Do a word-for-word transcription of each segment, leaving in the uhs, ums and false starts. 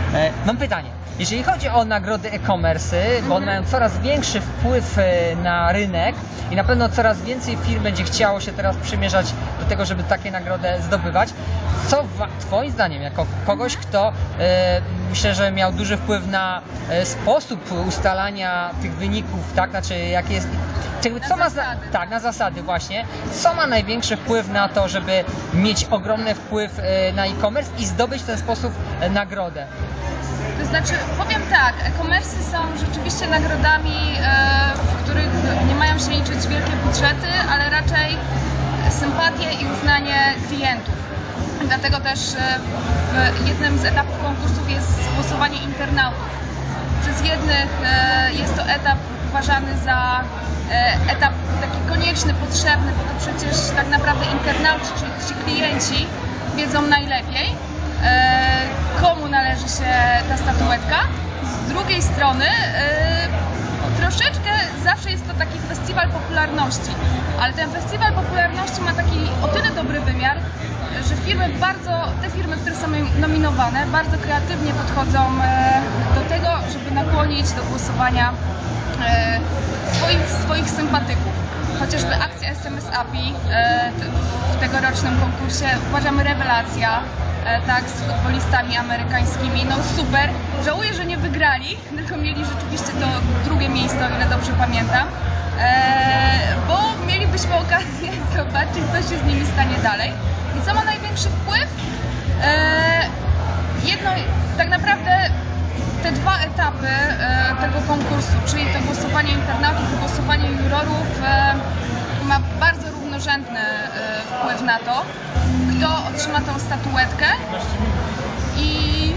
E, mam pytanie. Jeżeli chodzi o nagrody e-commerce, bo one mają coraz większy wpływ na rynek i na pewno coraz więcej firm będzie chciało się teraz przymierzać do tego, żeby takie nagrody zdobywać, co Twoim zdaniem, jako kogoś, kto e, myślę, że miał duży wpływ na e, sposób ustalania tych wyników, tak, znaczy jak jest, jakby, co ma za, tak, na zasady właśnie, co ma największy wpływ na to, żeby mieć ogromny wpływ e, na e-commerce i zdobyć w ten sposób e, nagrodę? To znaczy, powiem tak, e-commerce są rzeczywiście nagrodami, e, w których nie mają się liczyć wielkie budżety, ale raczej sympatię i uznanie klientów. Dlatego też w jednym z etapów konkursów jest głosowanie internautów. Przez jednych e, jest to etap uważany za e, etap taki konieczny, potrzebny, bo to przecież tak naprawdę internauci, czyli ci klienci wiedzą najlepiej, komu należy się ta statuetka. Z drugiej strony yy, troszeczkę zawsze jest to taki festiwal popularności, ale ten festiwal popularności ma taki o tyle dobry wymiar, że firmy bardzo, te firmy, które są nominowane, bardzo kreatywnie podchodzą yy, do tego, żeby nakłonić do głosowania yy, swoich, swoich sympatyków. Chociażby akcja S M S A P I yy, w tegorocznym konkursie uważamy rewelacja. Tak, z futbolistami amerykańskimi, no super. Żałuję, że nie wygrali, tylko mieli rzeczywiście to drugie miejsce, o ile dobrze pamiętam, eee, bo mielibyśmy okazję zobaczyć, co się z nimi stanie dalej. I co ma największy wpływ? Eee, jedno, tak naprawdę te dwa etapy e, tego konkursu, czyli to głosowanie internautów i głosowanie jurorów, e, ma bardzo równorzędny e, wpływ na to, kto otrzyma tą statuetkę i,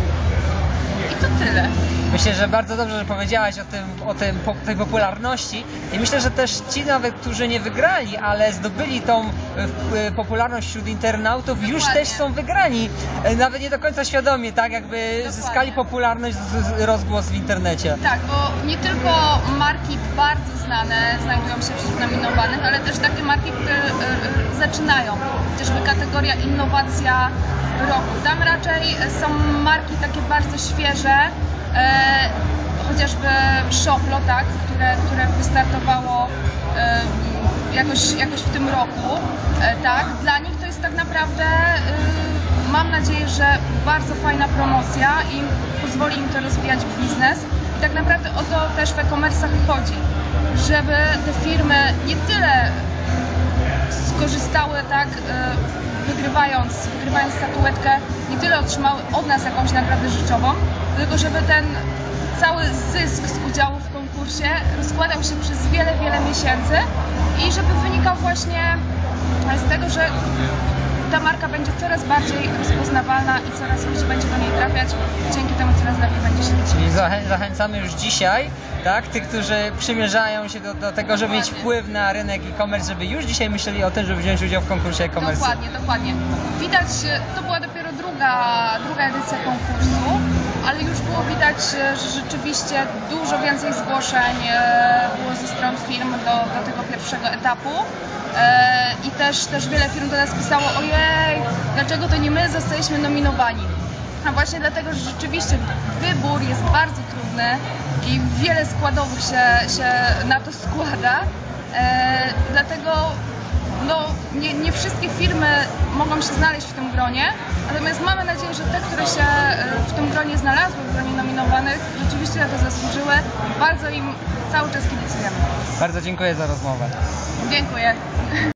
i to tyle. Myślę, że bardzo dobrze, że powiedziałaś o tym, o tym, po, tej popularności i myślę, że też ci nawet, którzy nie wygrali, ale zdobyli tą y, popularność wśród internautów, dokładnie, już też są wygrani, nawet nie do końca świadomie, tak, jakby dokładnie zyskali popularność, z, z, rozgłos w internecie. Tak, bo nie tylko marki bardzo znane znajdują się wśród nominowanych, ale też takie marki, które y, y, zaczynają, chociażby kategoria innowacja roku. Tam raczej są marki takie bardzo świeże, E, chociażby Szoplo, tak, które, które wystartowało e, jakoś, jakoś w tym roku, e, tak, dla nich to jest tak naprawdę, e, mam nadzieję, że bardzo fajna promocja i pozwoli im to rozwijać w biznes i tak naprawdę o to też w e-commerce'ach chodzi, żeby te firmy nie tyle skorzystały, tak, e, wygrywając, wygrywając statuetkę, nie tyle otrzymały od nas jakąś nagrodę rzeczową, tylko żeby ten cały zysk z udziału w konkursie rozkładał się przez wiele, wiele miesięcy i żeby wynikał właśnie z tego, że ta marka będzie coraz bardziej rozpoznawalna i coraz ludzi będzie do niej trafiać, dzięki temu coraz lepiej będzie się liczyć. Czyli zachę zachęcamy już dzisiaj, tak, tych, którzy przymierzają się do, do tego, żeby mieć wpływ na rynek e-commerce, żeby już dzisiaj myśleli o tym, żeby wziąć udział w konkursie e-commerce. Dokładnie, dokładnie. Widać, to była dopiero druga, druga edycja konkursu, ale już było widać, że rzeczywiście dużo więcej zgłoszeń było ze stron firm do, do tego pierwszego etapu. I też, też wiele firm do nas pisało, ojej, dlaczego to nie my zostaliśmy nominowani? A właśnie dlatego, że rzeczywiście wybór jest bardzo trudny i wiele składowych się, się na to składa, e, dlatego no, nie, nie wszystkie firmy mogą się znaleźć w tym gronie, natomiast mamy nadzieję, że te, które się w tym gronie znalazły, w gronie nominowanych, rzeczywiście na to zasłużyły. Bardzo im cały czas kibicujemy. Bardzo dziękuję za rozmowę. Dziękuję.